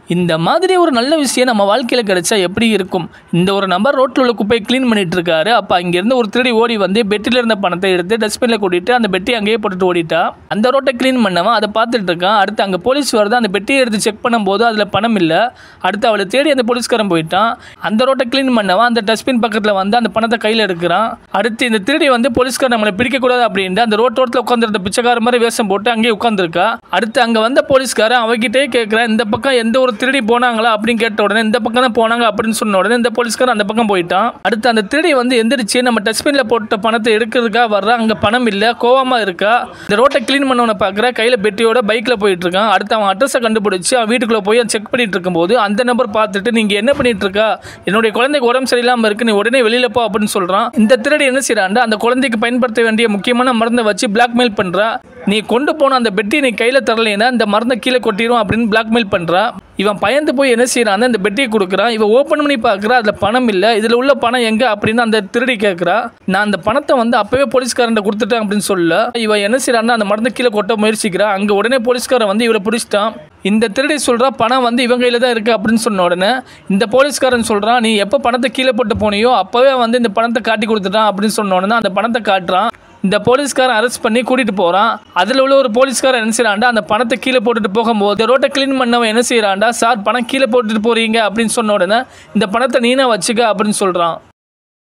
இந்த மாதிரி ஒரு நல்ல விஷயம் நம்ம வாழ்க்கையில் கிடைச்சா எப்படி இருக்கும்? இந்த ஒரு நபர் ரோட்டில் உள்ள குப்பையை க்ளீன் பண்ணிட்டு இருக்காரு. அப்போ அங்கேருந்து ஒரு திருடி ஓடி வந்து பெட்டியில் இருந்த பணத்தை எடுத்து டஸ்ட்பினில் கூட்டிட்டு அந்த பெட்டி அங்கேயே போட்டுட்டு ஓடிட்டா. அந்த ரோட்டை க்ளீன் பண்ணவன் அதை பார்த்துட்டு இருக்கான். அடுத்து அங்கே போலீஸ் வருது. அந்த பெட்டியை எடுத்து செக் பண்ணும்போது அதில் பணம் இல்லை. அடுத்து அவளை தேடி அந்த போலீஸ்காரன் போயிட்டான். அந்த ரோட்டை க்ளீன் பண்ணவன் அந்த டஸ்ட்பின் பக்கத்தில் வந்து அந்த பணத்தை கையில் எடுக்கிறான். அடுத்து இந்த திருடி வந்து போலீஸ்காரன் நம்மளை பிடிக்கக்கூடாது அப்படின்ட்டு அந்த ரோட்டோரத்தில் உட்காந்துருந்த பிச்சைக்கார மாதிரி வேஷம் போட்டு அங்கேயே உட்காந்துருக்கா. அடுத்து அங்கே வந்த போலீஸ்காரன் அவகிட்டே கேட்குறான், இந்த பக்கம் எந்த ஒரு திருடி போனாங்களா அப்படின்னு கேட்ட உடனே இந்த பக்கம் தான் போனாங்க அப்படின்னு சொன்ன உடனே இந்த போலீஸ்காரன் அந்த பக்கம் போயிட்டான். அடுத்து அந்த திருடி வந்து எந்திரிச்சு நம்ம டஸ்ட்பின்ல போட்ட பணத்தை எடுக்கிறதுக்காக வர்றா. அங்க பணம் இல்ல, கோவமா இருக்கா. இந்த ரோட்டை கிளீன் பண்ணவனை பார்க்குற கையில பெட்டியோட பைக்ல போயிட்டு இருக்கான். அடுத்து அவன் அட்ரஸை கண்டுபிடிச்சு அவன் வீட்டுக்குள்ள போய் செக் பண்ணிட்டு இருக்கும்போது அந்த நபர் பார்த்துட்டு, நீங்க என்ன பண்ணிட்டு இருக்கா, என்னுடைய குழந்தைக்கு உடம்பு சரியில்லாம இருக்கு, நீ உடனே வெளியில போ அப்படின்னு சொல்றான். இந்த திருடி என்ன செய்யறான்டா, அந்த குழந்தைக்கு பயன்படுத்த வேண்டிய முக்கியமான மருந்தை வச்சு பிளாக்மெயில் பண்றா. நீ கொண்டு போன அந்த பெட்டி நீ கையில தரலைன்னா இந்த மருந்தை கீழே கொட்டிடும் அப்படின்னு பிளாக்மெயில் பண்றா. இவன் பயந்து போய் என்ன செய்யறான், அந்த பெட்டியை கொடுக்குறான். இவன் ஓப்பன் பண்ணி பார்க்குறா, அதில் பணம் இல்லை. இதில் உள்ள பணம் எங்க அப்படின்னு அந்த திருடி கேட்குறா. நான் அந்த பணத்தை வந்து அப்பவே போலீஸ்காரன் கொடுத்துட்டேன் அப்படின்னு சொல்ல இவன் என்ன செய்யறான்னா அந்த மருந்தை கீழே கொட்ட முயற்சிக்கிறா. அங்கே உடனே போலீஸ்காரன் வந்து இவளை பிடிச்சிட்டான். இந்த திருடி சொல்கிறா, பணம் வந்து இவன் கையில் தான் இருக்குது அப்படின்னு சொன்ன உடனே இந்த போலீஸ்காரன் சொல்கிறான், நீ எப்போ பணத்தை கீழே போட்டு போனியோ அப்போவே வந்து இந்த பணத்தை காட்டி கொடுத்துட்டான் அப்படின்னு சொன்ன உடனே அந்த பணத்தை காட்டுறான். இந்த போலீஸ்காரன் அரெஸ்ட் பண்ணி கூட்டிட்டு போறான். அதில் உள்ள ஒரு போலீஸ்காரன் என்ன செய்யறான்டா, அந்த பணத்தை கீழே போட்டுட்டு போகும்போது ரோட்டை கிளீன் பண்ணவன் என்ன செய்யறான்டா, சார் பணம் கீழே போட்டுட்டு போறீங்க அப்படின்னு சொன்ன உடனே இந்த பணத்தை நீனா வச்சுக்க அப்படின்னு சொல்றான்.